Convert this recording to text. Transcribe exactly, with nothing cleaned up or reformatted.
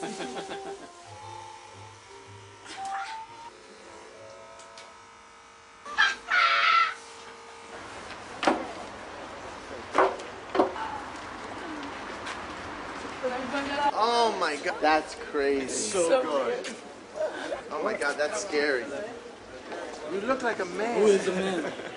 Oh my God, that's crazy. So, so good. Oh my God, that's scary. You look like a man. Who is a man?